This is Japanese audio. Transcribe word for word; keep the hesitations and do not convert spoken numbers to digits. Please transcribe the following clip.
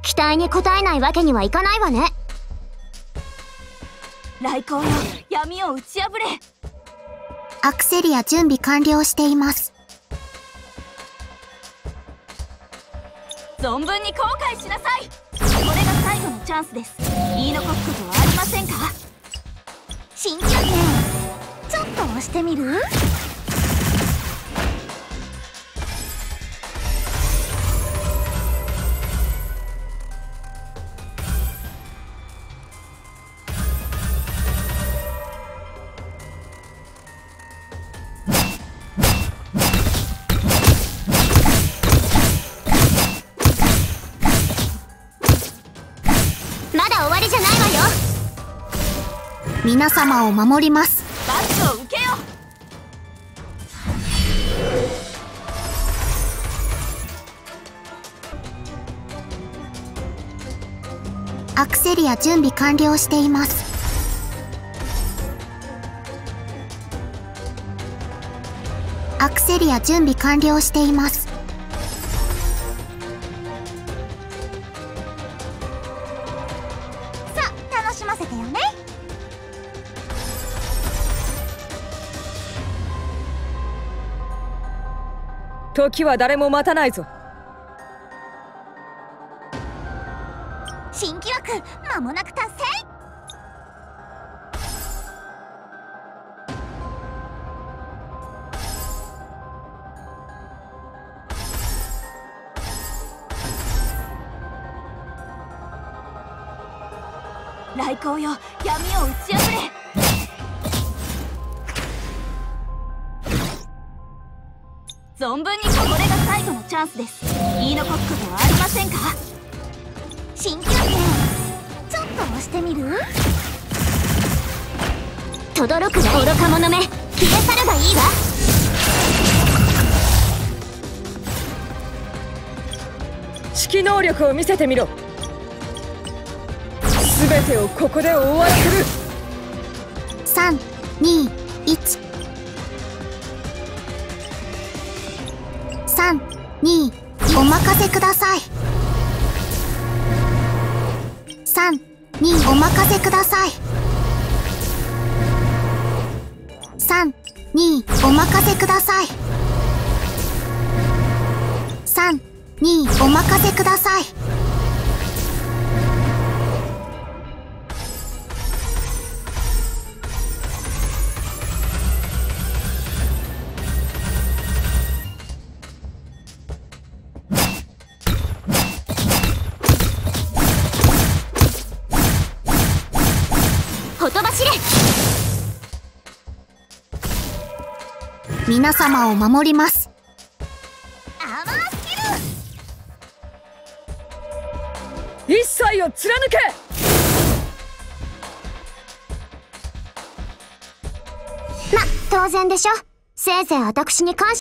期待に応えないわけにはいかないわね。 来光よ、闇を打ち破れ。 アクセリア準備完了しています。 存分に後悔しなさい。これが最後のチャンスです。言い残すことはありませんか？新記録ね。ちょっと押してみる？ まだ終わりじゃないわよ。 皆様を守ります。 バッジを受けよ。 アクセリア準備完了しています。アクセリア準備完了しています。 さあ楽しませてよね。 時は誰も待たないぞ。 新記録間もなく達成。来光よ、闇を打ち破れ。存分にこれが最後のチャンスです。言い残すことはありませんか？新記録ね。ちょっと押してみる？ 轟くが愚か者め、消え去るがいいわ。 指揮能力を見せてみろ。全てをここで終わらせる。 さん、に、いち。さん、に、お任せください。さん、に、お任せください。さん、に、お任せください。さん、に、お任せください。 ほとばしれ。 皆様を守ります。 アーマースキル。 一切を貫け。 ま、当然でしょ。せいぜい私に感謝